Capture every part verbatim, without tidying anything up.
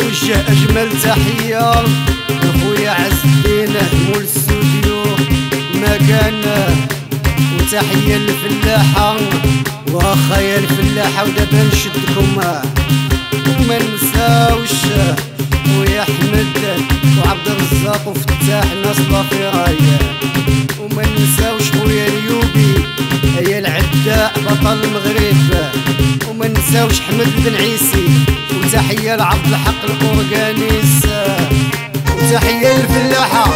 نوجه أجمل تحية لخويا عز الدين مول الاستوديو مكانه، وتحية للفلاحة واخا يا الفلاحة ودابا نشدكم. وما نساوش خويا أحمد وعبد الرزاق وفتاح ناس لافيرايا، وما نساوش خويا اليوبي هي العداء بطل المغرب، وما نساوش حمد بن عيسي، وتحية لعبد الحق الأورغانيس، وتحية للفلاحة.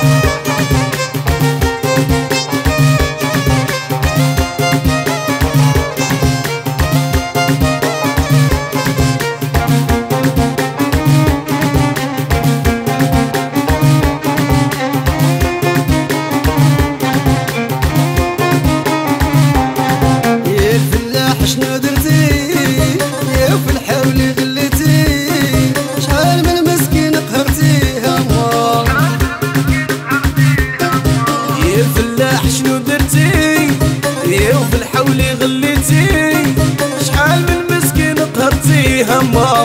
شنو درتي يا في الحول غليتي، شحال من مسكين قهرتي هما يا الفلاح. شنو درتي يا في الحول غليتي، شحال من مسكين قهرتي هما.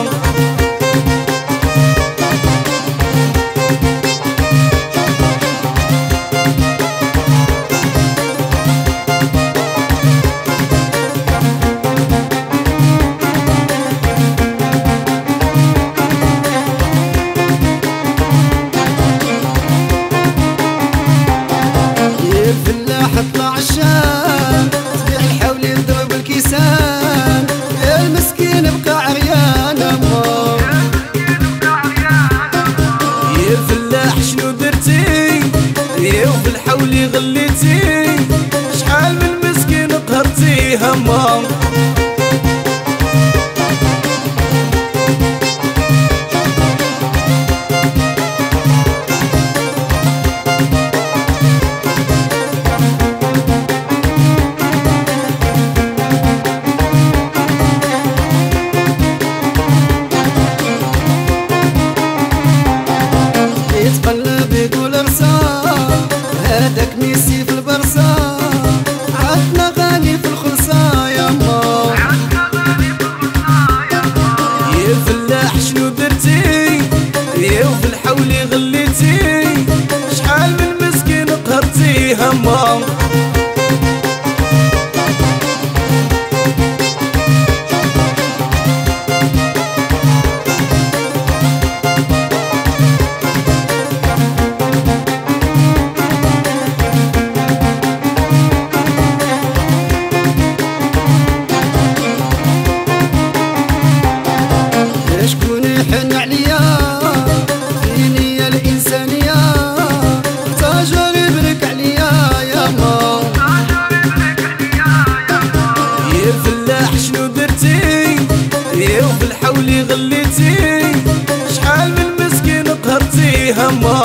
طلع الشام تبيع الحول يضرب الكيسان، يا المسكين بقى عريان امه يا الفلاح. شنو درتي يا وفي الحول غليتي، شحال من مسكين قهرتي هما. يتقلب يقول ارسال هذاك ميسي في البرصا، عدنا غالي في الخلصة يما يا الفلاح. شنو درتي يا وفي الحول غليتي، شحال من مسكين قهرتي هما. شكون يحن عليا فيني يا الإنسانية، تاجر يبرك عليا ياما يا الفلاح. شنو درتي يا وفي الحول غليتي، شحال من مسكين قهرتي هما.